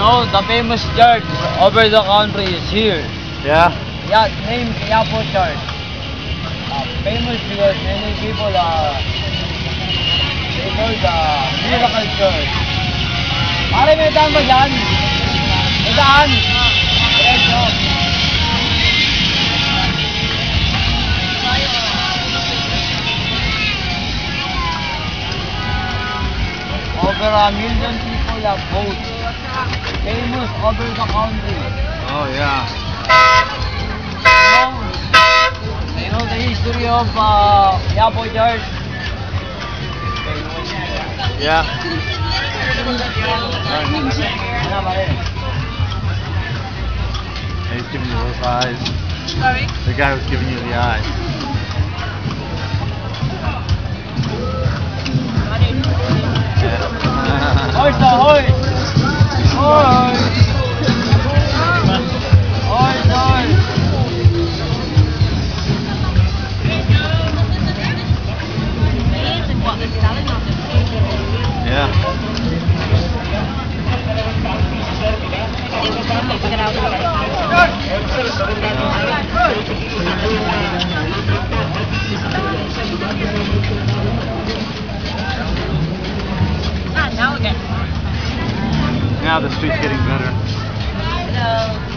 know, the famous church over the country is here. Yeah? Yeah, named Quiapo Church. Famous because many people they call the miracle church. Pare, may daan ba dyan? May daan? Diretso. Over 1 million people have voted. Famous over the country. Oh, yeah. You know the history of Quiapo Church? Yeah. He's giving you those eyes. Sorry? The guy was giving you the eyes. Hoy, hoy! Hoy! Hoy, hoy! Yeah. Now again. Now the street's getting better. Hello.